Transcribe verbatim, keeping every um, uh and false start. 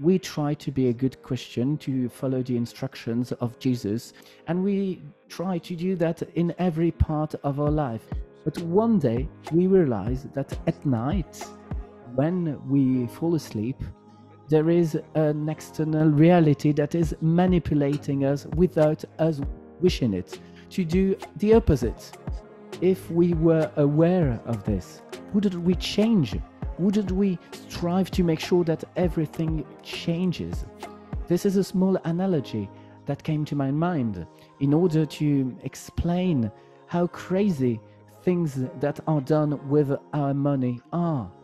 we try to be a good Christian, to follow the instructions of Jesus, and we try to do that in every part of our life. But one day we realize that at night, when we fall asleep, there is an external reality that is manipulating us without us wishing it, to do the opposite. If we were aware of this, wouldn't we change? Wouldn't we strive to make sure that everything changes? This is a small analogy that came to my mind in order to explain how crazy things that are done with our money are.